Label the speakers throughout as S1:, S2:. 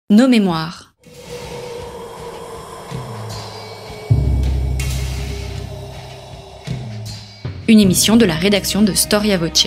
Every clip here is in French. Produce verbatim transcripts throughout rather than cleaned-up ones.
S1: Nos mémoires. Une émission de la rédaction de Storia Voce.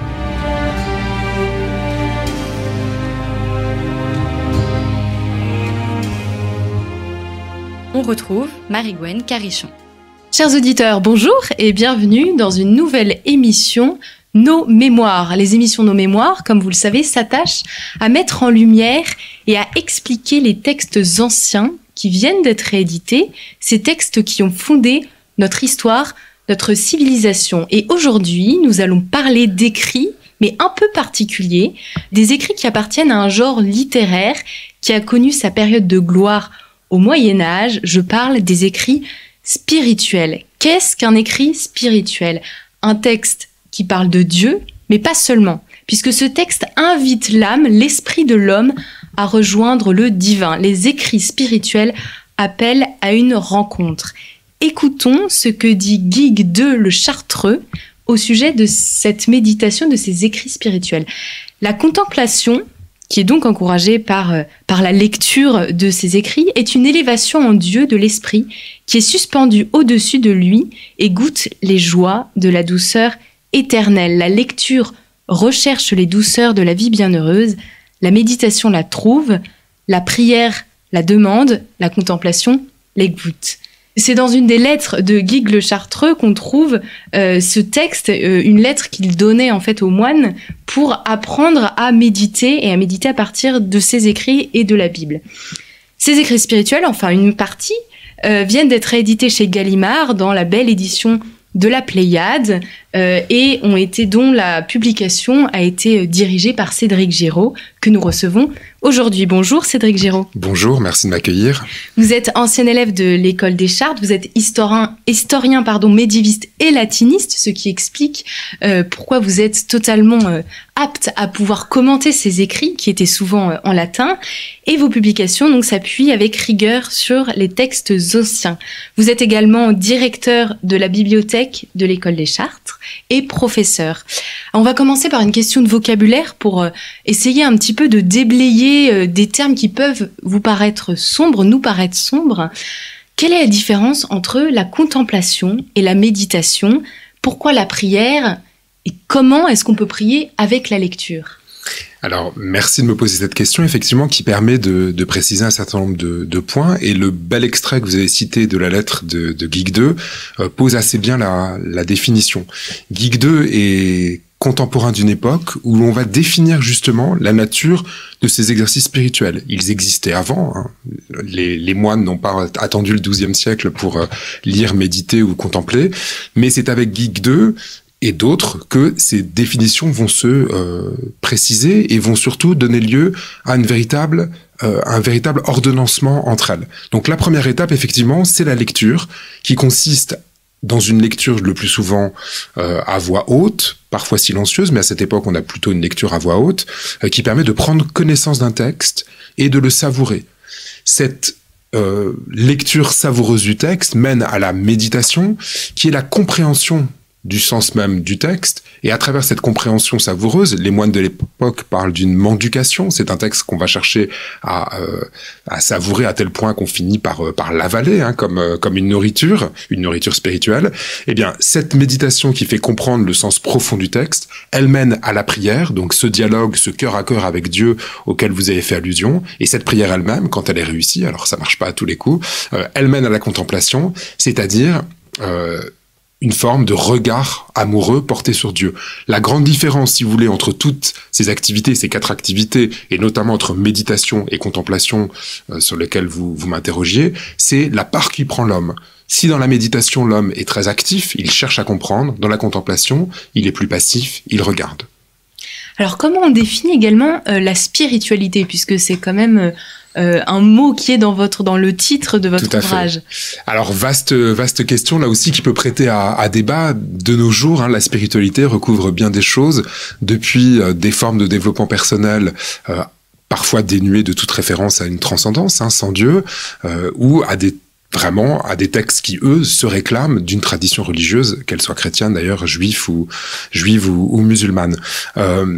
S1: On retrouve Marie-Gwen Carichon.
S2: Chers auditeurs, bonjour et bienvenue dans une nouvelle émission Nos mémoires. Les émissions Nos mémoires, comme vous le savez, s'attachent à mettre en lumière et à expliquer les textes anciens qui viennent d'être réédités, ces textes qui ont fondé notre histoire, notre civilisation. Et aujourd'hui, nous allons parler d'écrits, mais un peu particuliers, des écrits qui appartiennent à un genre littéraire qui a connu sa période de gloire au Moyen-Âge. Je parle des écrits spirituels. Qu'est-ce qu'un écrit spirituel ? Un texte qui parle de Dieu, mais pas seulement, puisque ce texte invite l'âme, l'esprit de l'homme, à rejoindre le divin. Les écrits spirituels appellent à une rencontre. Écoutons ce que dit Guigues deux le Chartreux au sujet de cette méditation, de ces écrits spirituels. La contemplation, qui est donc encouragée par, euh, par la lecture de ces écrits, est une élévation en Dieu de l'esprit qui est suspendu au-dessus de lui et goûte les joies de la douceur éternelle. La lecture recherche les douceurs de la vie bienheureuse, la méditation la trouve, la prière la demande, la contemplation les goûte. C'est dans une des lettres de Guigues le Chartreux qu'on trouve euh, ce texte, euh, une lettre qu'il donnait en fait aux moines pour apprendre à méditer et à méditer à partir de ses écrits et de la Bible. Ces écrits spirituels, enfin une partie, euh, viennent d'être réédités chez Gallimard dans la belle édition de la Pléiade euh, et ont été, dont la publication a été dirigée par Cédric Giraud, que nous recevons aujourd'hui. Bonjour Cédric Giraud.
S3: Bonjour, merci de m'accueillir.
S2: Vous êtes ancien élève de l'école des Chartes, vous êtes historien, historien pardon, médiéviste et latiniste, ce qui explique euh, pourquoi vous êtes totalement euh, apte à pouvoir commenter ces écrits qui étaient souvent euh, en latin, et vos publications donc s'appuient avec rigueur sur les textes anciens. Vous êtes également directeur de la bibliothèque de l'école des Chartres et professeur. On va commencer par une question de vocabulaire pour euh, essayer un petit peu de déblayer euh, des termes qui peuvent vous paraître sombres, nous paraître sombres. Quelle est la différence entre la contemplation et la méditation ? Pourquoi la prière ? Et comment est-ce qu'on peut prier avec la lecture ?
S3: Alors, merci de me poser cette question, effectivement, qui permet de, de préciser un certain nombre de, de points. Et le bel extrait que vous avez cité de la lettre de, de Guigues deux euh, pose assez bien la, la définition. Guigues deux est contemporain d'une époque où l'on va définir justement la nature de ces exercices spirituels. Ils existaient avant. Hein. Les, les moines n'ont pas attendu le douzième siècle pour euh, lire, méditer ou contempler. Mais c'est avec Guigues deux et d'autres que ces définitions vont se euh, préciser et vont surtout donner lieu à une véritable, euh, un véritable ordonnancement entre elles. Donc la première étape, effectivement, c'est la lecture, qui consiste dans une lecture le plus souvent euh, à voix haute, parfois silencieuse, mais à cette époque on a plutôt une lecture à voix haute, euh, qui permet de prendre connaissance d'un texte et de le savourer. Cette euh, lecture savoureuse du texte mène à la méditation, qui est la compréhension du sens même du texte, et à travers cette compréhension savoureuse, les moines de l'époque parlent d'une mendication. C'est un texte qu'on va chercher à, euh, à savourer à tel point qu'on finit par, euh, par l'avaler, hein, comme, euh, comme une nourriture, une nourriture spirituelle. Eh bien, cette méditation qui fait comprendre le sens profond du texte, elle mène à la prière, donc ce dialogue, ce cœur à cœur avec Dieu auquel vous avez fait allusion, et cette prière elle-même, quand elle est réussie, alors ça marche pas à tous les coups, euh, elle mène à la contemplation, c'est-à-dire euh, une forme de regard amoureux porté sur Dieu. La grande différence, si vous voulez, entre toutes ces activités, ces quatre activités, et notamment entre méditation et contemplation, euh, sur lesquelles vous, vous m'interrogiez, c'est la part qui prend l'homme. Si dans la méditation, l'homme est très actif, il cherche à comprendre, dans la contemplation, il est plus passif, il regarde.
S2: Alors comment on définit également euh, la spiritualité, puisque c'est quand même euh, euh, un mot qui est dans votre dans le titre de votre
S3: Tout à
S2: ouvrage.
S3: Fait. Alors vaste vaste question là aussi qui peut prêter à, à débat. De nos jours, hein, la spiritualité recouvre bien des choses, depuis euh, des formes de développement personnel. Euh, parfois dénuées de toute référence à une transcendance, hein, sans Dieu, euh, ou à des vraiment à des textes qui, eux, se réclament d'une tradition religieuse, qu'elle soit chrétienne d'ailleurs, juive ou, juive ou, ou musulmane. Euh,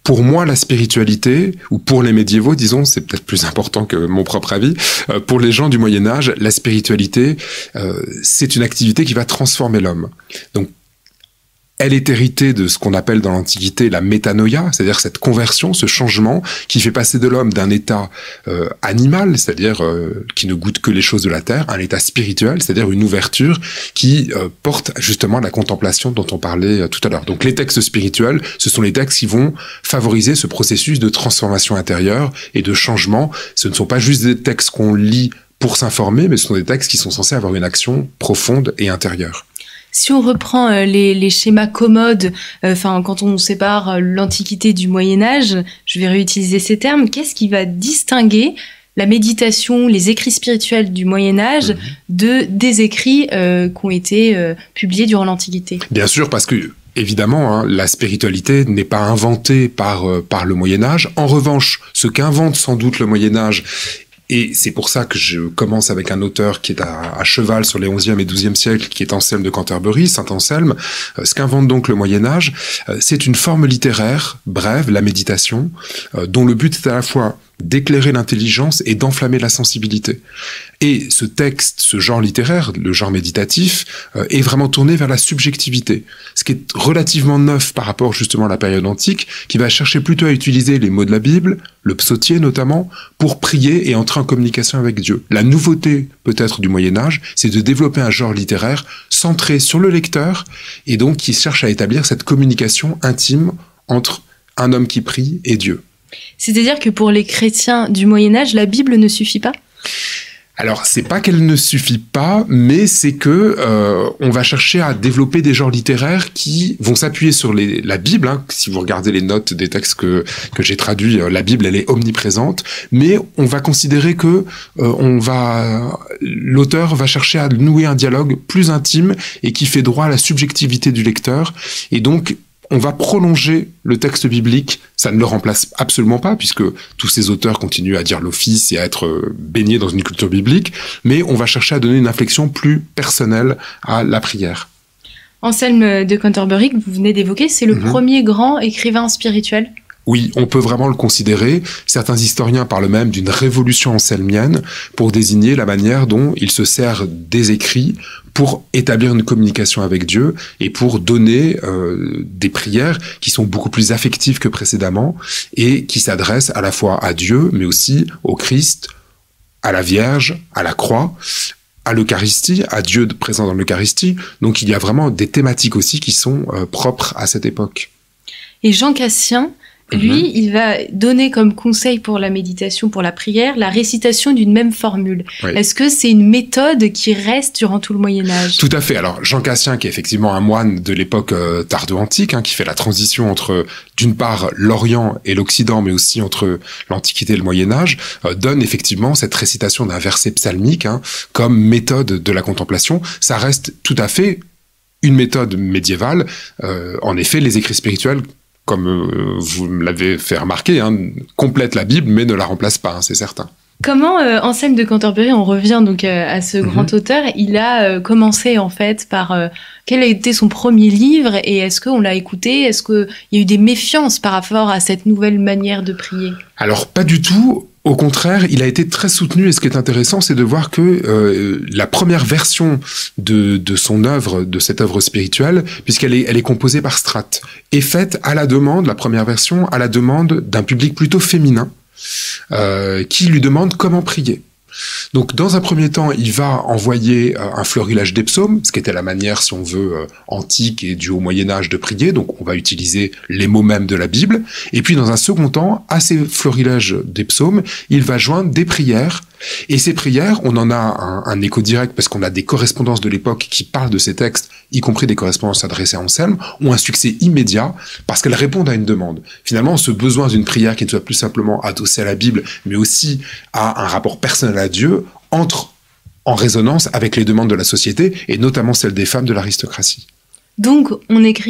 S3: pour moi, la spiritualité, ou pour les médiévaux, disons, c'est peut-être plus important que mon propre avis, euh, pour les gens du Moyen-Âge, la spiritualité, euh, c'est une activité qui va transformer l'homme. Donc, elle est héritée de ce qu'on appelle dans l'Antiquité la métanoïa, c'est-à-dire cette conversion, ce changement qui fait passer de l'homme d'un état euh, animal, c'est-à-dire euh, qui ne goûte que les choses de la terre, à un état spirituel, c'est-à-dire une ouverture qui euh, porte justement à la contemplation dont on parlait euh, tout à l'heure. Donc les textes spirituels, ce sont les textes qui vont favoriser ce processus de transformation intérieure et de changement. Ce ne sont pas juste des textes qu'on lit pour s'informer, mais ce sont des textes qui sont censés avoir une action profonde et intérieure.
S2: Si on reprend euh, les, les schémas commodes, enfin euh, quand on sépare euh, l'Antiquité du Moyen-Âge, je vais réutiliser ces termes, qu'est-ce qui va distinguer la méditation, les écrits spirituels du Moyen-Âge mmh. de, des écrits euh, qui ont été euh, publiés durant l'Antiquité ?
S3: Bien sûr, parce que évidemment, hein, la spiritualité n'est pas inventée par, euh, par le Moyen-Âge. En revanche, ce qu'invente sans doute le Moyen-Âge, et c'est pour ça que je commence avec un auteur qui est à, à cheval sur les onzième et douzième siècles, qui est Anselme de Canterbury, saint Anselme. Euh, ce qu'invente donc le Moyen-Âge, euh, c'est une forme littéraire, brève, la méditation, euh, dont le but est à la fois d'éclairer l'intelligence et d'enflammer la sensibilité. Et ce texte, ce genre littéraire, le genre méditatif, euh, est vraiment tourné vers la subjectivité, ce qui est relativement neuf par rapport justement à la période antique, qui va chercher plutôt à utiliser les mots de la Bible, le psautier notamment, pour prier et entrer en communication avec Dieu. La nouveauté peut-être du Moyen-Âge, c'est de développer un genre littéraire centré sur le lecteur, et donc qui cherche à établir cette communication intime entre un homme qui prie et Dieu.
S2: C'est-à-dire que pour les chrétiens du Moyen-Âge, la Bible ne suffit pas ?
S3: Alors, c'est pas qu'elle ne suffit pas, mais c'est que euh, on va chercher à développer des genres littéraires qui vont s'appuyer sur les, la Bible. Hein. Si vous regardez les notes des textes que que j'ai traduits, la Bible elle est omniprésente, mais on va considérer que euh, on va l'auteur va chercher à nouer un dialogue plus intime et qui fait droit à la subjectivité du lecteur, et donc on va prolonger le texte biblique, ça ne le remplace absolument pas, puisque tous ces auteurs continuent à dire l'office et à être baignés dans une culture biblique, mais on va chercher à donner une inflexion plus personnelle à la prière.
S2: Anselme de Canterbury, que vous venez d'évoquer, c'est le mmh. premier grand écrivain spirituel.
S3: Oui, on peut vraiment le considérer. Certains historiens parlent même d'une révolution anselmienne pour désigner la manière dont il se sert des écrits pour établir une communication avec Dieu et pour donner euh, des prières qui sont beaucoup plus affectives que précédemment et qui s'adressent à la fois à Dieu, mais aussi au Christ, à la Vierge, à la croix, à l'Eucharistie, à Dieu présent dans l'Eucharistie. Donc il y a vraiment des thématiques aussi qui sont euh, propres à cette époque.
S2: Et Jean Cassien, lui, mmh. il va donner comme conseil pour la méditation, pour la prière, la récitation d'une même formule. Oui. Est-ce que c'est une méthode qui reste durant tout le Moyen-Âge ?
S3: Tout à fait. Alors, Jean Cassien, qui est effectivement un moine de l'époque euh, tardo-antique, hein, qui fait la transition entre, d'une part, l'Orient et l'Occident, mais aussi entre l'Antiquité et le Moyen-Âge, euh, donne effectivement cette récitation d'un verset psalmique hein, comme méthode de la contemplation. Ça reste tout à fait une méthode médiévale. Euh, en effet, les écrits spirituels, comme euh, vous me l'avez fait remarquer, hein, complète la Bible, mais ne la remplace pas, hein, c'est certain.
S2: Comment euh, Anselme de Canterbury, on revient donc euh, à ce mm-hmm. grand auteur, il a euh, commencé en fait par euh, quel a été son premier livre et est-ce qu'on l'a écouté ? Est-ce qu'il y a eu des méfiances par rapport à cette nouvelle manière de prier ?
S3: Alors pas du tout. Au contraire, il a été très soutenu et ce qui est intéressant, c'est de voir que euh, la première version de, de son œuvre, de cette œuvre spirituelle, puisqu'elle est, elle est composée par strates, est faite à la demande, la première version, à la demande d'un public plutôt féminin, euh, qui lui demande comment prier. Donc, dans un premier temps, il va envoyer euh, un florilège des psaumes, ce qui était la manière, si on veut, euh, antique et du haut Moyen-Âge de prier. Donc, on va utiliser les mots mêmes de la Bible. Et puis, dans un second temps, à ces florilèges des psaumes, il va joindre des prières. Et ces prières, on en a un, un écho direct parce qu'on a des correspondances de l'époque qui parlent de ces textes, y compris des correspondances adressées à Anselme, ont un succès immédiat parce qu'elles répondent à une demande. Finalement, ce besoin d'une prière qui ne soit plus simplement adossée à la Bible, mais aussi à un rapport personnel à Dieu, entre en résonance avec les demandes de la société et notamment celles des femmes de l'aristocratie.
S2: Donc, on écrit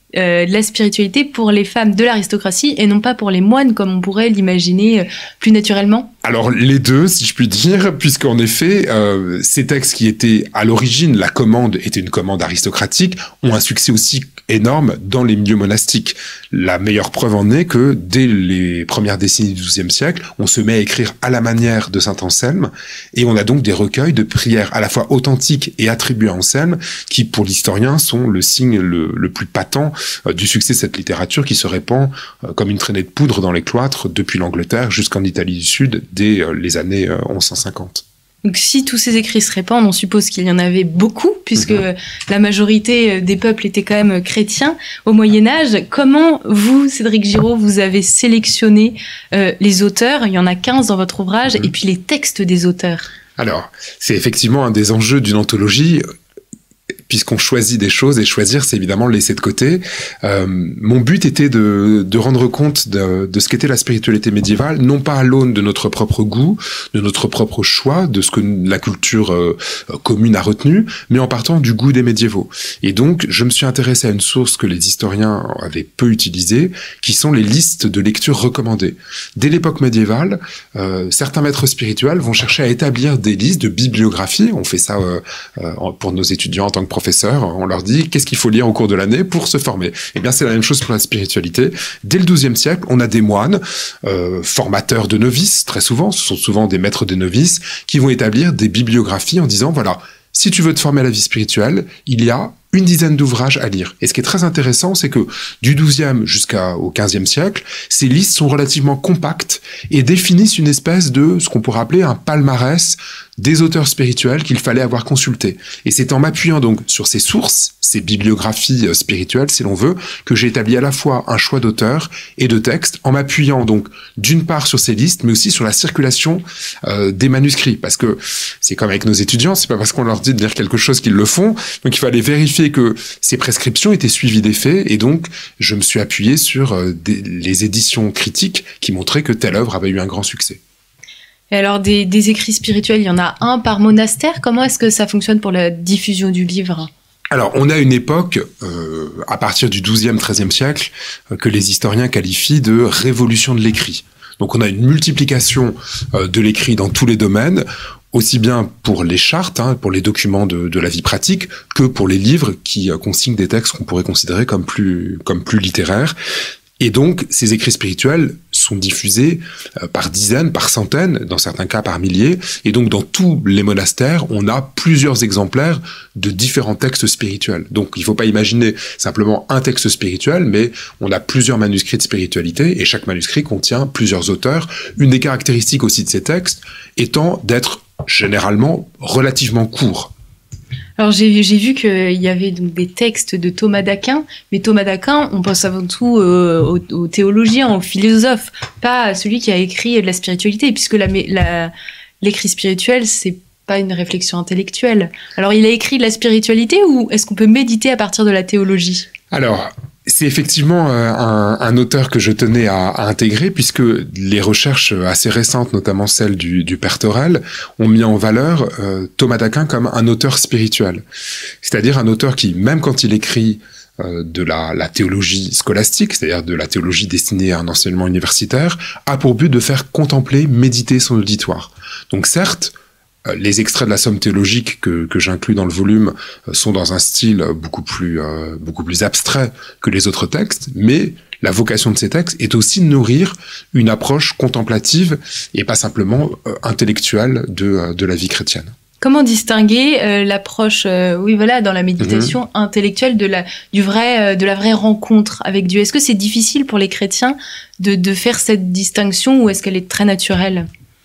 S2: euh, de la spiritualité pour les femmes de l'aristocratie et non pas pour les moines comme on pourrait l'imaginer euh, plus naturellement?
S3: Alors les deux, si je puis dire, puisqu'en effet, euh, ces textes qui étaient à l'origine, la commande était une commande aristocratique, ont un succès aussi énorme dans les milieux monastiques. La meilleure preuve en est que dès les premières décennies du douzième siècle, on se met à écrire à la manière de saint Anselme, et on a donc des recueils de prières à la fois authentiques et attribuées à Anselme, qui pour l'historien sont le signe le, le plus patent euh, du succès de cette littérature qui se répand euh, comme une traînée de poudre dans les cloîtres depuis l'Angleterre jusqu'en Italie du Sud dès euh, les années euh, onze cent cinquante.
S2: Donc si tous ces écrits se répandent, on suppose qu'il y en avait beaucoup, puisque mmh. la majorité des peuples étaient quand même chrétiens au Moyen-Âge. Comment vous, Cédric Giraud, vous avez sélectionné euh, les auteurs? Il y en a quinze dans votre ouvrage, mmh. et puis les textes des auteurs.
S3: Alors, c'est effectivement un des enjeux d'une anthologie, puisqu'on choisit des choses, et choisir, c'est évidemment le laisser de côté. Euh, mon but était de, de rendre compte de, de ce qu'était la spiritualité médiévale, non pas à l'aune de notre propre goût, de notre propre choix, de ce que la culture euh, commune a retenu, mais en partant du goût des médiévaux. Et donc, je me suis intéressé à une source que les historiens avaient peu utilisée, qui sont les listes de lecture recommandées. Dès l'époque médiévale, euh, certains maîtres spirituels vont chercher à établir des listes de bibliographie. On fait ça euh, euh, pour nos étudiants en tant que professeurs. On leur dit qu'est-ce qu'il faut lire au cours de l'année pour se former. Eh bien, c'est la même chose pour la spiritualité. Dès le douzième siècle, on a des moines, euh, formateurs de novices, très souvent, ce sont souvent des maîtres des novices, qui vont établir des bibliographies en disant, voilà, si tu veux te former à la vie spirituelle, il y a une dizaine d'ouvrages à lire. Et ce qui est très intéressant, c'est que du douzième jusqu'au quinzième siècle, ces listes sont relativement compactes et définissent une espèce de, ce qu'on pourrait appeler un palmarès des auteurs spirituels qu'il fallait avoir consultés. Et c'est en m'appuyant donc sur ces sources, ces bibliographies spirituelles, si l'on veut, que j'ai établi à la fois un choix d'auteurs et de textes, en m'appuyant donc d'une part sur ces listes, mais aussi sur la circulation euh, des manuscrits. Parce que c'est comme avec nos étudiants, c'est pas parce qu'on leur dit de lire quelque chose qu'ils le font, donc il fallait vérifier que ces prescriptions étaient suivies des faits, et donc je me suis appuyé sur euh, des, les éditions critiques qui montraient que telle œuvre avait eu un grand succès.
S2: Et alors, des, des écrits spirituels, il y en a un par monastère. Comment est-ce que ça fonctionne pour la diffusion du livre ?
S3: Alors, on a une époque, euh, à partir du douzième, treizième siècle, euh, que les historiens qualifient de révolution de l'écrit. Donc, on a une multiplication euh, de l'écrit dans tous les domaines, aussi bien pour les chartes, hein, pour les documents de, de la vie pratique, que pour les livres qui euh, consignent des textes qu'on pourrait considérer comme plus, comme plus littéraires. Et donc, ces écrits spirituels sont diffusés euh, par dizaines, par centaines, dans certains cas par milliers. Et donc, dans tous les monastères, on a plusieurs exemplaires de différents textes spirituels. Donc, il ne faut pas imaginer simplement un texte spirituel, mais on a plusieurs manuscrits de spiritualité, et chaque manuscrit contient plusieurs auteurs. Une des caractéristiques aussi de ces textes étant d'être généralement relativement courts.
S2: Alors j'ai, j'ai vu qu'il y avait donc des textes de Thomas d'Aquin, mais Thomas d'Aquin, on pense avant tout euh, aux, aux théologiens, aux philosophes, pas à celui qui a écrit de la spiritualité, puisque la, la, l'écrit spirituel, c'est pas une réflexion intellectuelle. Alors il a écrit de la spiritualité, ou est-ce qu'on peut méditer à partir de la théologie ?
S3: Alors, c'est effectivement un, un auteur que je tenais à, à intégrer, puisque les recherches assez récentes, notamment celles du, du Père Torel, ont mis en valeur euh, Thomas d'Aquin comme un auteur spirituel. C'est-à-dire un auteur qui, même quand il écrit euh, de la, la théologie scolastique, c'est-à-dire de la théologie destinée à un enseignement universitaire, a pour but de faire contempler, méditer son auditoire. Donc certes, les extraits de la somme théologique que, que j'inclus dans le volume sont dans un style beaucoup plus, euh, beaucoup plus abstrait que les autres textes, mais la vocation de ces textes est aussi de nourrir une approche contemplative et pas simplement euh, intellectuelle de, de la vie chrétienne.
S2: Comment distinguer euh, l'approche, euh, oui voilà, dans la méditation mmh. intellectuelle de la du vrai, euh, de la vraie rencontre avec Dieu ? Est-ce que c'est difficile pour les chrétiens de de faire cette distinction, ou est-ce qu'elle est très naturelle ?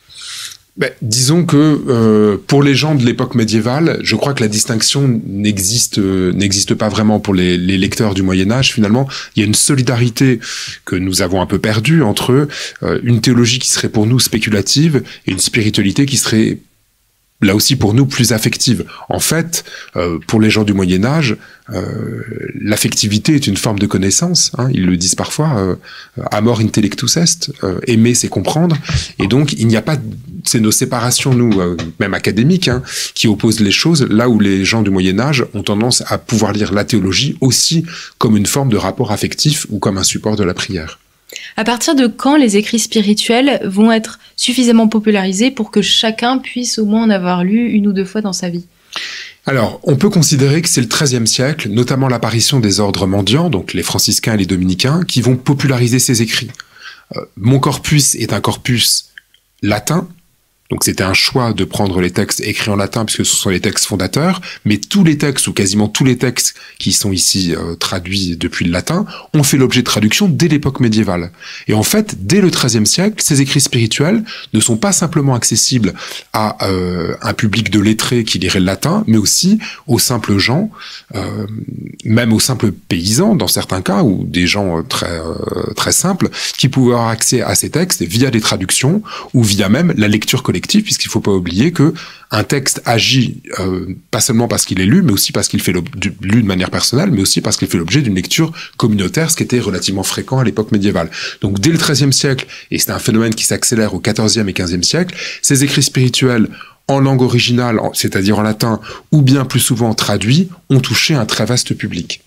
S3: Ben, disons que euh, pour les gens de l'époque médiévale, je crois que la distinction n'existe euh, n'existe pas vraiment pour les, les lecteurs du Moyen-Âge. Finalement, il y a une solidarité que nous avons un peu perdue entre euh, une théologie qui serait pour nous spéculative et une spiritualité qui serait là aussi pour nous plus affective. En fait, euh, pour les gens du Moyen-Âge, euh, l'affectivité est une forme de connaissance. Hein, ils le disent parfois, euh, amor intellectus est, euh, aimer c'est comprendre. Et donc il n'y a pas c'est nos séparations, nous, euh, même académiques, hein, qui opposent les choses, là où les gens du Moyen-Âge ont tendance à pouvoir lire la théologie aussi comme une forme de rapport affectif ou comme un support de la prière.
S2: À partir de quand les écrits spirituels vont être suffisamment popularisés pour que chacun puisse au moins en avoir lu une ou deux fois dans sa vie ?
S3: Alors, on peut considérer que c'est le treizième siècle, notamment l'apparition des ordres mendiants, donc les franciscains et les dominicains, qui vont populariser ces écrits. Euh, mon corpus est un corpus latin, donc c'était un choix de prendre les textes écrits en latin puisque ce sont les textes fondateurs, mais tous les textes ou quasiment tous les textes qui sont ici euh, traduits depuis le latin ont fait l'objet de traduction dès l'époque médiévale. Et en fait, dès le treizième siècle, ces écrits spirituels ne sont pas simplement accessibles à euh, un public de lettrés qui lirait le latin, mais aussi aux simples gens, euh, même aux simples paysans dans certains cas, ou des gens très euh, très simples, qui pouvaient avoir accès à ces textes via des traductions ou via même la lecture collective, puisqu'il ne faut pas oublier que un texte agit euh, pas seulement parce qu'il est lu, mais aussi parce qu'il fait lu de manière personnelle, mais aussi parce qu'il fait l'objet d'une lecture communautaire, ce qui était relativement fréquent à l'époque médiévale. Donc dès le treizième siècle, et c'est un phénomène qui s'accélère au quatorzième et quinzième siècle, ces écrits spirituels en langue originale, c'est-à-dire en latin, ou bien plus souvent traduits, ont touché un très vaste public.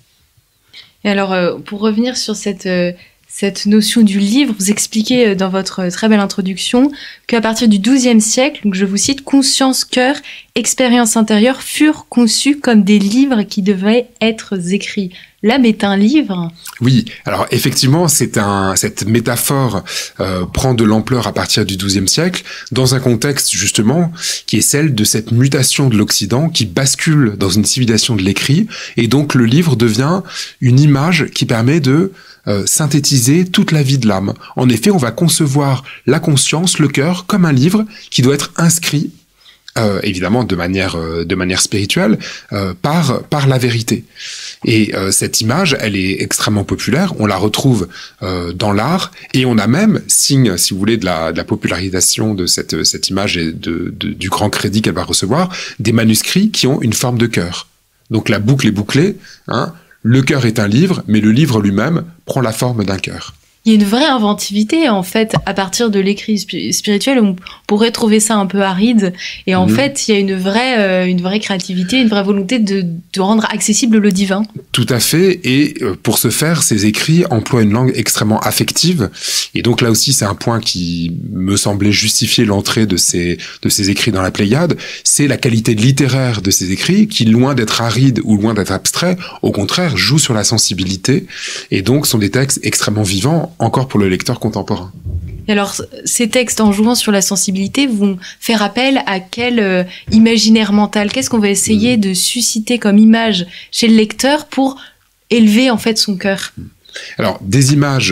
S2: Et alors, euh, pour revenir sur cette... Euh Cette notion du livre, vous expliquez dans votre très belle introduction qu'à partir du douzième siècle, donc je vous cite, conscience, cœur, expérience intérieure furent conçus comme des livres qui devaient être écrits. L'âme est un livre.
S3: Oui, alors effectivement, c'est un, cette métaphore euh, prend de l'ampleur à partir du douzième siècle, dans un contexte justement qui est celle de cette mutation de l'Occident qui bascule dans une civilisation de l'écrit, et donc le livre devient une image qui permet de Euh, synthétiser toute la vie de l'âme. En effet, on va concevoir la conscience, le cœur, comme un livre qui doit être inscrit, euh, évidemment de manière euh, de manière spirituelle, euh, par par la vérité. Et euh, cette image, elle est extrêmement populaire. On la retrouve euh, dans l'art, et on a même signe, si vous voulez, de la, de la popularisation de cette cette image et de, de du grand crédit qu'elle va recevoir, des manuscrits qui ont une forme de cœur. Donc la boucle est bouclée, hein. Le cœur est un livre, mais le livre lui-même prend la forme d'un cœur.
S2: Il y a une vraie inventivité, en fait, à partir de l'écrit spirituel. On pourrait trouver ça un peu aride. Et en mmh. fait, il y a une vraie, euh, une vraie créativité, une vraie volonté de, de rendre accessible le divin.
S3: Tout à fait. Et pour ce faire, ces écrits emploient une langue extrêmement affective. Et donc là aussi, c'est un point qui me semblait justifier l'entrée de ces, de ces écrits dans la Pléiade. C'est la qualité littéraire de ces écrits qui, loin d'être arides ou loin d'être abstraits, au contraire, jouent sur la sensibilité. Et donc, sont des textes extrêmement vivants, encore pour le lecteur contemporain.
S2: Et alors, ces textes, en jouant sur la sensibilité, vont faire appel à quel euh, imaginaire mental ? Qu'est-ce qu'on va essayer mmh. de susciter comme image chez le lecteur pour élever, en fait, son cœur ?
S3: Alors, des images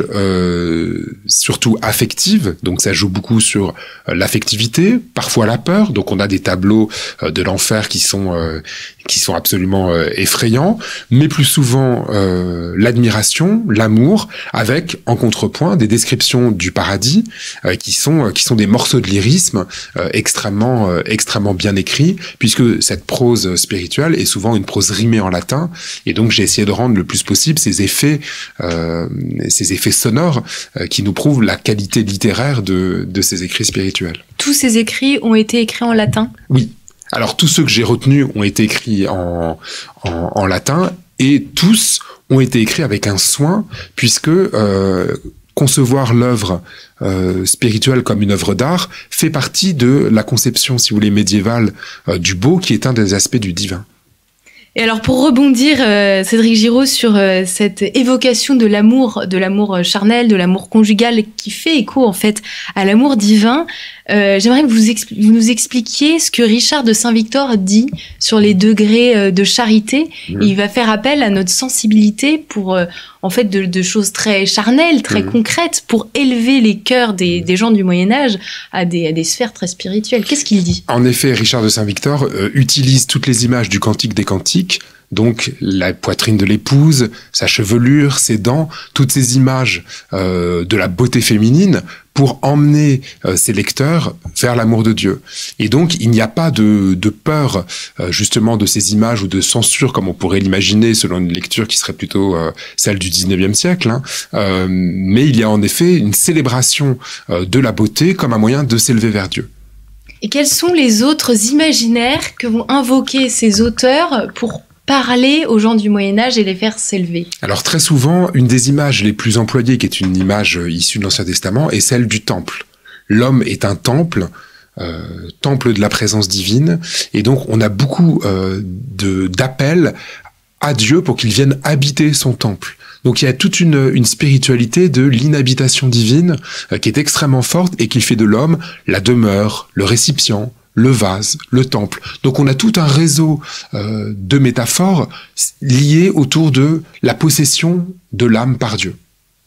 S3: euh, surtout affectives, donc ça joue beaucoup sur euh, l'affectivité, parfois la peur, donc on a des tableaux euh, de l'enfer qui sont euh, qui sont absolument euh, effrayants, mais plus souvent euh, l'admiration, l'amour, avec en contrepoint des descriptions du paradis euh, qui sont qui sont des morceaux de lyrisme euh, extrêmement euh, extrêmement bien écrits, puisque cette prose spirituelle est souvent une prose rimée en latin, et donc j'ai essayé de rendre le plus possible ces effets euh, ces effets sonores euh, qui nous prouvent la qualité littéraire de, de ces écrits spirituels.
S2: Tous ces écrits ont été écrits en latin ?
S3: Oui. Alors tous ceux que j'ai retenus ont été écrits en, en, en latin, et tous ont été écrits avec un soin, puisque euh, concevoir l'œuvre euh, spirituelle comme une œuvre d'art fait partie de la conception, si vous voulez, médiévale euh, du beau, qui est un des aspects du divin.
S2: Et alors, pour rebondir, euh, Cédric Giraud, sur euh, cette évocation de l'amour, de l'amour charnel, de l'amour conjugal, qui fait écho, en fait, à l'amour divin, euh, j'aimerais que vous, expl- vous nous expliquiez ce que Richard de Saint-Victor dit sur les degrés euh, de charité. Mmh. Et il va faire appel à notre sensibilité pour, euh, en fait, de, de choses très charnelles, très mmh. concrètes, pour élever les cœurs des, des gens du Moyen-Âge à des, à des sphères très spirituelles. Qu'est-ce qu'il dit ?
S3: En effet, Richard de Saint-Victor euh, utilise toutes les images du Cantique des Cantiques, donc la poitrine de l'épouse, sa chevelure, ses dents, toutes ces images euh, de la beauté féminine, pour emmener euh, ses lecteurs vers l'amour de Dieu. Et donc, il n'y a pas de, de peur, euh, justement, de ces images ou de censure, comme on pourrait l'imaginer, selon une lecture qui serait plutôt euh, celle du dix-neuvième siècle. Hein. Euh, mais il y a en effet une célébration euh, de la beauté comme un moyen de s'élever vers Dieu.
S2: Et quels sont les autres imaginaires que vont invoquer ces auteurs pour parler aux gens du Moyen-Âge et les faire s'élever?
S3: Alors très souvent, une des images les plus employées, qui est une image issue de l'Ancien Testament, est celle du temple. L'homme est un temple, euh, temple de la présence divine, et donc on a beaucoup euh, de, d'appels à Dieu pour qu'il vienne habiter son temple. Donc il y a toute une, une spiritualité de l'inhabitation divine euh, qui est extrêmement forte et qui fait de l'homme la demeure, le récipient, le vase, le temple. Donc on a tout un réseau euh, de métaphores liées autour de la possession de l'âme par Dieu.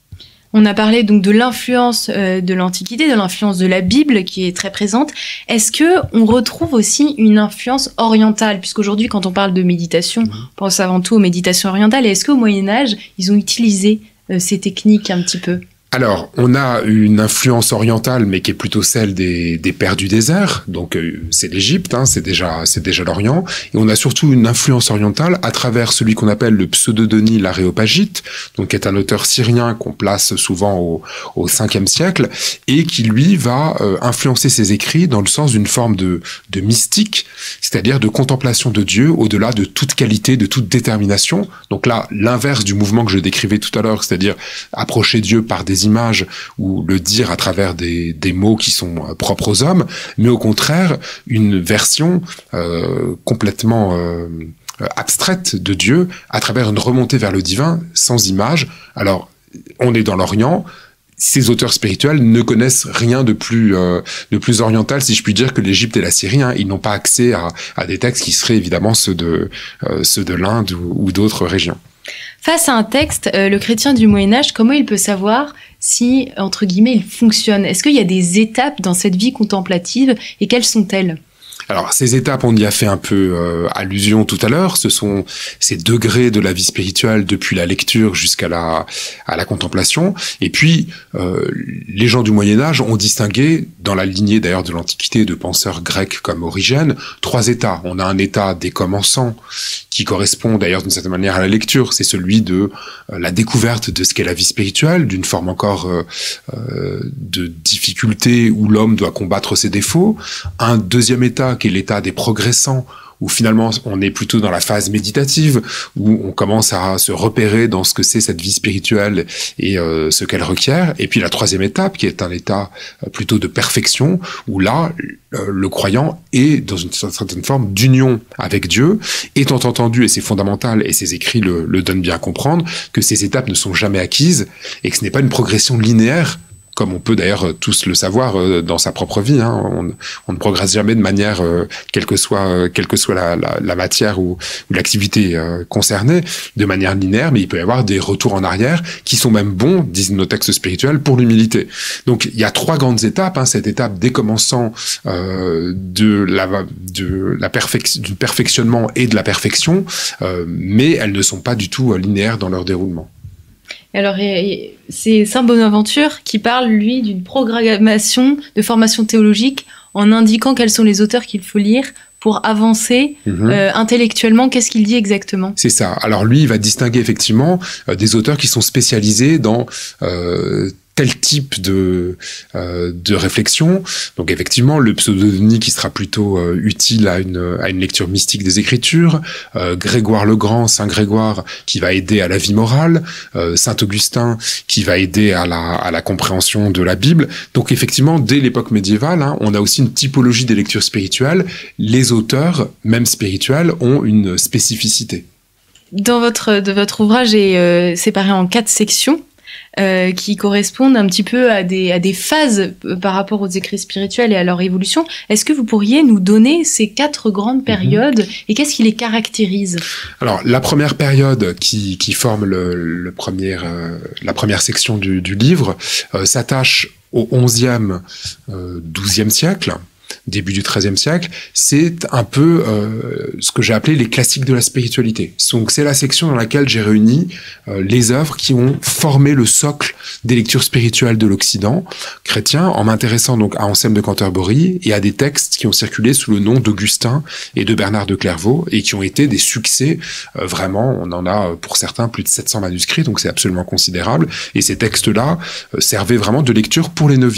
S2: On a parlé donc de l'influence euh, de l'Antiquité, de l'influence de la Bible qui est très présente. Est-ce que on retrouve aussi une influence orientale? Puisqu'aujourd'hui, quand on parle de méditation, on pense avant tout aux méditations orientales. Et est-ce qu'au Moyen-Âge, ils ont utilisé euh, ces techniques un petit peu?
S3: Alors, on a une influence orientale, mais qui est plutôt celle des, des pères du désert. Donc, euh, c'est l'Égypte, hein, c'est déjà, c'est déjà l'Orient. Et on a surtout une influence orientale à travers celui qu'on appelle le Pseudo-Denis l'Aréopagite, donc qui est un auteur syrien qu'on place souvent au, au cinquième siècle, et qui, lui, va euh, influencer ses écrits dans le sens d'une forme de, de mystique, c'est-à-dire de contemplation de Dieu au-delà de toute qualité, de toute détermination. Donc là, l'inverse du mouvement que je décrivais tout à l'heure, c'est-à-dire approcher Dieu par des images ou le dire à travers des, des mots qui sont euh, propres aux hommes, mais au contraire une version euh, complètement euh, abstraite de Dieu à travers une remontée vers le divin sans image. Alors, on est dans l'Orient. Ces auteurs spirituels ne connaissent rien de plus euh, de plus oriental, si je puis dire, que l'Égypte et la Syrie. Hein. Ils n'ont pas accès à, à des textes qui seraient évidemment ceux de euh, ceux de l'Inde ou, ou d'autres régions.
S2: Face à un texte, euh, le chrétien du Moyen-Âge, comment il peut savoir si, entre guillemets, il fonctionne? Est-ce qu'il y a des étapes dans cette vie contemplative et quelles sont-elles?
S3: Alors, ces étapes, on y a fait un peu euh, allusion tout à l'heure. Ce sont ces degrés de la vie spirituelle depuis la lecture jusqu'à la à la contemplation. Et puis, euh, les gens du Moyen-Âge ont distingué, dans la lignée d'ailleurs de l'Antiquité, de penseurs grecs comme Origène, trois états. On a un état des commençants qui correspond d'ailleurs d'une certaine manière à la lecture. C'est celui de euh, la découverte de ce qu'est la vie spirituelle, d'une forme encore euh, euh, de difficulté où l'homme doit combattre ses défauts. Un deuxième état qui est l'état des progressants, où finalement on est plutôt dans la phase méditative, où on commence à se repérer dans ce que c'est cette vie spirituelle et euh, ce qu'elle requiert. Et puis la troisième étape, qui est un état plutôt de perfection, où là, euh, le croyant est dans une certaine forme d'union avec Dieu, étant entendu, et c'est fondamental, et ces écrits le, le donnent bien à comprendre, que ces étapes ne sont jamais acquises, et que ce n'est pas une progression linéaire, comme on peut d'ailleurs tous le savoir euh, dans sa propre vie. Hein. On, on ne progresse jamais de manière, euh, quelle que soit, euh, quelle que soit la, la, la matière ou, ou l'activité euh, concernée, de manière linéaire, mais il peut y avoir des retours en arrière qui sont même bons, disent nos textes spirituels, pour l'humilité. Donc il y a trois grandes étapes. Hein. Cette étape décommençant euh, de la, de la perfec- du perfectionnement et de la perfection, euh, mais elles ne sont pas du tout euh, linéaires dans leur déroulement.
S2: Alors, c'est Saint Bonaventure qui parle, lui, d'une programmation de formation théologique en indiquant quels sont les auteurs qu'il faut lire pour avancer mmh. euh, intellectuellement. Qu'est-ce qu'il dit exactement? C'est
S3: ça. Alors lui, il va distinguer effectivement euh, des auteurs qui sont spécialisés dans euh, tel type de euh, de réflexion. Donc effectivement, le Pseudo-Denis qui sera plutôt euh, utile à une à une lecture mystique des Écritures, euh, Grégoire le Grand, Saint Grégoire qui va aider à la vie morale, euh, Saint Augustin qui va aider à la à la compréhension de la Bible. Donc effectivement, dès l'époque médiévale, hein, on a aussi une typologie des lectures spirituelles. Les auteurs, même spirituels, ont une spécificité.
S2: Dans votre de votre ouvrage est euh, séparé en quatre sections. Euh, qui correspondent un petit peu à des, à des phases par rapport aux écrits spirituels et à leur évolution. Est-ce que vous pourriez nous donner ces quatre grandes périodes mmh. et qu'est-ce qui les caractérise?
S3: Alors, la première période qui, qui forme le, le premier, euh, la première section du, du livre euh, s'attache au onzième, euh, douzième siècle, début du treizième siècle, c'est un peu euh, ce que j'ai appelé les classiques de la spiritualité. Donc c'est la section dans laquelle j'ai réuni euh, les œuvres qui ont formé le socle des lectures spirituelles de l'Occident chrétien, en m'intéressant donc à Anselme de Canterbury et à des textes qui ont circulé sous le nom d'Augustin et de Bernard de Clairvaux et qui ont été des succès. Euh, vraiment, on en a pour certains plus de sept cents manuscrits, donc c'est absolument considérable. Et ces textes-là euh, servaient vraiment de lecture pour les novices.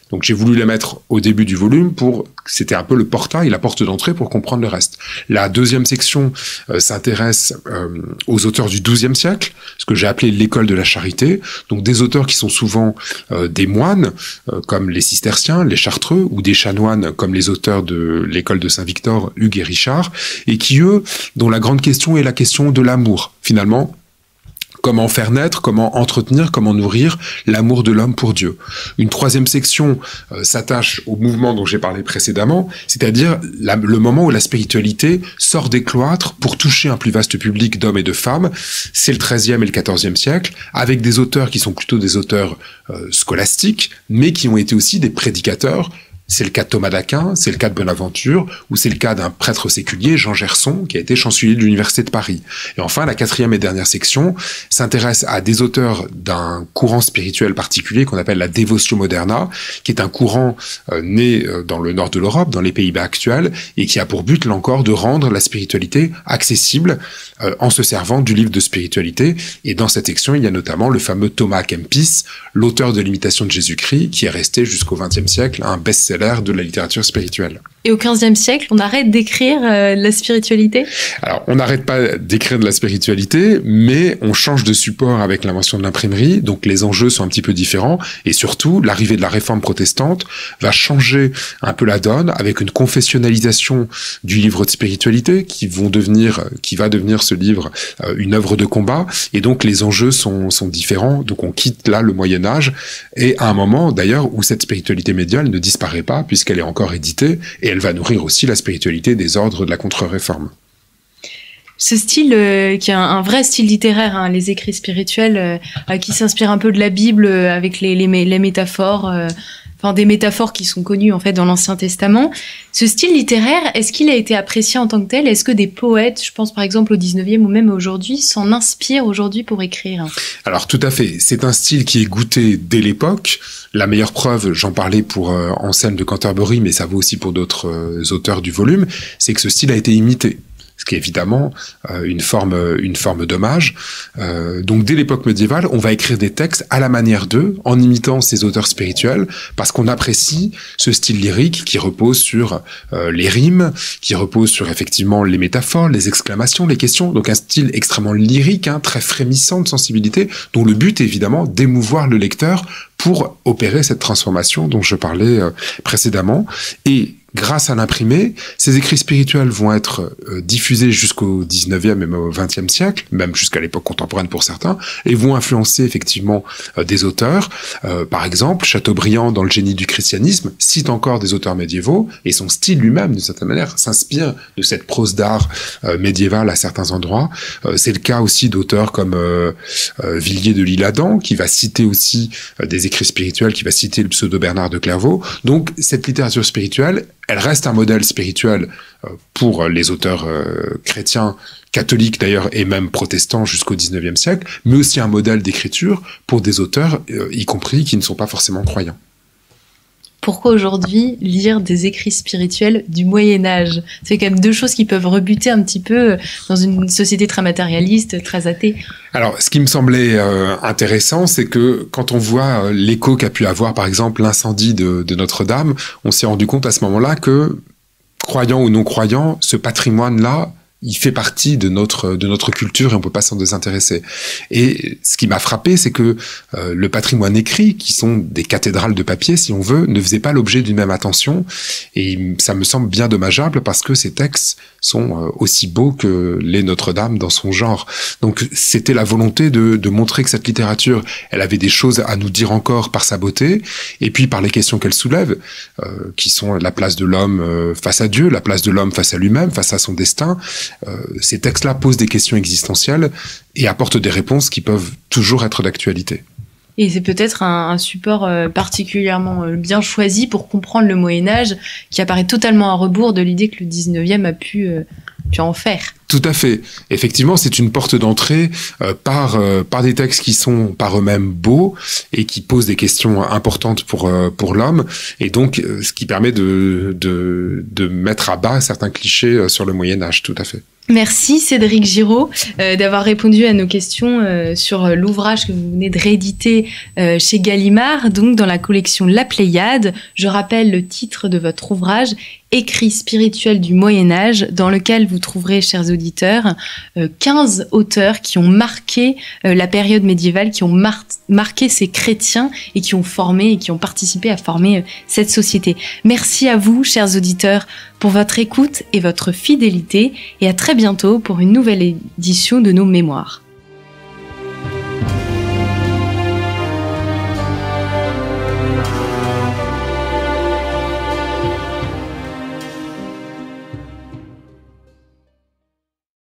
S3: Donc j'ai voulu les mettre au début du volume pour, c'était un peu le portail, la porte d'entrée pour comprendre le reste. La deuxième section euh, s'intéresse euh, aux auteurs du douzième siècle, ce que j'ai appelé l'école de la charité, donc des auteurs qui sont souvent euh, des moines, euh, comme les cisterciens, les chartreux, ou des chanoines, comme les auteurs de l'école de Saint-Victor, Hugues et Richard, et qui, eux, dont la grande question est la question de l'amour, finalement. Comment faire naître, comment entretenir, comment nourrir l'amour de l'homme pour Dieu. Une troisième section euh, s'attache au mouvement dont j'ai parlé précédemment, c'est-à-dire la, le moment où la spiritualité sort des cloîtres pour toucher un plus vaste public d'hommes et de femmes. C'est le treizième et le quatorzième siècle, avec des auteurs qui sont plutôt des auteurs euh, scolastiques, mais qui ont été aussi des prédicateurs. C'est le cas de Thomas d'Aquin, c'est le cas de Bonaventure, ou c'est le cas d'un prêtre séculier, Jean Gerson, qui a été chancelier de l'Université de Paris. Et enfin, la quatrième et dernière section s'intéresse à des auteurs d'un courant spirituel particulier qu'on appelle la Devotio Moderna, qui est un courant euh, né euh, dans le nord de l'Europe, dans les Pays-Bas actuels, et qui a pour but, là encore, de rendre la spiritualité accessible euh, en se servant du livre de spiritualité. Et dans cette section, il y a notamment le fameux Thomas à Kempis, l'auteur de l'Imitation de Jésus-Christ, qui est resté jusqu'au vingtième siècle un best-seller de la littérature spirituelle.
S2: Et au quinzième siècle, on arrête d'écrire euh, la spiritualité ?
S3: Alors, on n'arrête pas d'écrire de la spiritualité, mais on change de support avec l'invention de l'imprimerie, donc les enjeux sont un petit peu différents, et surtout, l'arrivée de la réforme protestante va changer un peu la donne avec une confessionnalisation du livre de spiritualité qui vont devenir, qui va devenir ce livre euh, une œuvre de combat, et donc les enjeux sont, sont différents, donc on quitte là le Moyen-Âge, et à un moment d'ailleurs où cette spiritualité médiale ne disparaît pas, puisqu'elle est encore éditée, et elle va nourrir aussi la spiritualité des ordres de la contre-réforme.
S2: Ce style, euh, qui est un, un vrai style littéraire, hein, les écrits spirituels, euh, qui s'inspire un peu de la Bible euh, avec les, les, les métaphores, euh, enfin des métaphores qui sont connues en fait dans l'Ancien Testament. Ce style littéraire, est-ce qu'il a été apprécié en tant que tel ? Est-ce que des poètes, je pense par exemple au dix-neuvième ou même aujourd'hui, s'en inspirent aujourd'hui pour écrire ?
S3: Alors tout à fait, c'est un style qui est goûté dès l'époque. La meilleure preuve, j'en parlais pour euh, Anselme de Canterbury, mais ça vaut aussi pour d'autres euh, auteurs du volume, c'est que ce style a été imité. Ce qui est évidemment euh, une forme, une forme d'hommage. Euh, donc dès l'époque médiévale, on va écrire des textes à la manière d'eux, en imitant ces auteurs spirituels, parce qu'on apprécie ce style lyrique qui repose sur euh, les rimes, qui repose sur effectivement les métaphores, les exclamations, les questions. Donc un style extrêmement lyrique, hein, très frémissant de sensibilité, dont le but est évidemment d'émouvoir le lecteur pour opérer cette transformation dont je parlais euh, précédemment. Et grâce à l'imprimé, ces écrits spirituels vont être euh, diffusés jusqu'au dix-neuvième et même au vingtième siècle, même jusqu'à l'époque contemporaine pour certains, et vont influencer effectivement euh, des auteurs. Euh, par exemple, Chateaubriand, dans Le génie du christianisme, cite encore des auteurs médiévaux, et son style lui-même, d'une certaine manière, s'inspire de cette prose d'art euh, médiévale à certains endroits. Euh, c'est le cas aussi d'auteurs comme euh, euh, Villiers de l'Isle-Adam, qui va citer aussi euh, des écrits spirituels, qui va citer le pseudo Bernard de Clairvaux. Donc, cette littérature spirituelle, elle reste un modèle spirituel pour les auteurs chrétiens, catholiques d'ailleurs, et même protestants jusqu'au dix-neuvième siècle, mais aussi un modèle d'écriture pour des auteurs, y compris, qui ne sont pas forcément croyants.
S2: Pourquoi aujourd'hui lire des écrits spirituels du Moyen-Âge ? C'est quand même deux choses qui peuvent rebuter un petit peu dans une société très matérialiste, très athée.
S3: Alors, ce qui me semblait euh, intéressant, c'est que quand on voit euh, l'écho qu'a pu avoir, par exemple, l'incendie de, de Notre-Dame, on s'est rendu compte à ce moment-là que, croyant ou non croyant, ce patrimoine-là, il fait partie de notre de notre culture et on peut pas s'en désintéresser. Et ce qui m'a frappé, c'est que euh, le patrimoine écrit, qui sont des cathédrales de papier, si on veut, ne faisait pas l'objet d'une même attention. Et ça me semble bien dommageable parce que ces textes sont euh, aussi beaux que les Notre-Dame dans son genre. Donc c'était la volonté de, de montrer que cette littérature, elle avait des choses à nous dire encore par sa beauté, et puis par les questions qu'elle soulève, euh, qui sont la place de l'homme euh, face à Dieu, la place de l'homme face à lui-même, face à son destin. Euh, ces textes-là posent des questions existentielles et apportent des réponses qui peuvent toujours être d'actualité.
S2: Et c'est peut-être un, un support euh, particulièrement euh, bien choisi pour comprendre le Moyen-Âge, qui apparaît totalement à rebours de l'idée que le dix-neuvième a pu, euh, pu en faire.
S3: Tout à fait. Effectivement, c'est une porte d'entrée euh, par euh, par des textes qui sont par eux-mêmes beaux et qui posent des questions importantes pour euh, pour l'homme, et donc euh, ce qui permet de de de mettre à bas certains clichés euh, sur le Moyen Âge. Tout à fait.
S2: Merci Cédric Giraud euh, d'avoir répondu à nos questions euh, sur l'ouvrage que vous venez de rééditer euh, chez Gallimard, donc dans la collection La Pléiade. Je rappelle le titre de votre ouvrage, Écrits spirituels du Moyen-Âge, dans lequel vous trouverez, chers auditeurs, euh, quinze auteurs qui ont marqué euh, la période médiévale, qui ont mar- marqué ces chrétiens et qui ont formé et qui ont participé à former euh, cette société. Merci à vous, chers auditeurs, pour votre écoute et votre fidélité, et à très bientôt pour une nouvelle édition de nos mémoires.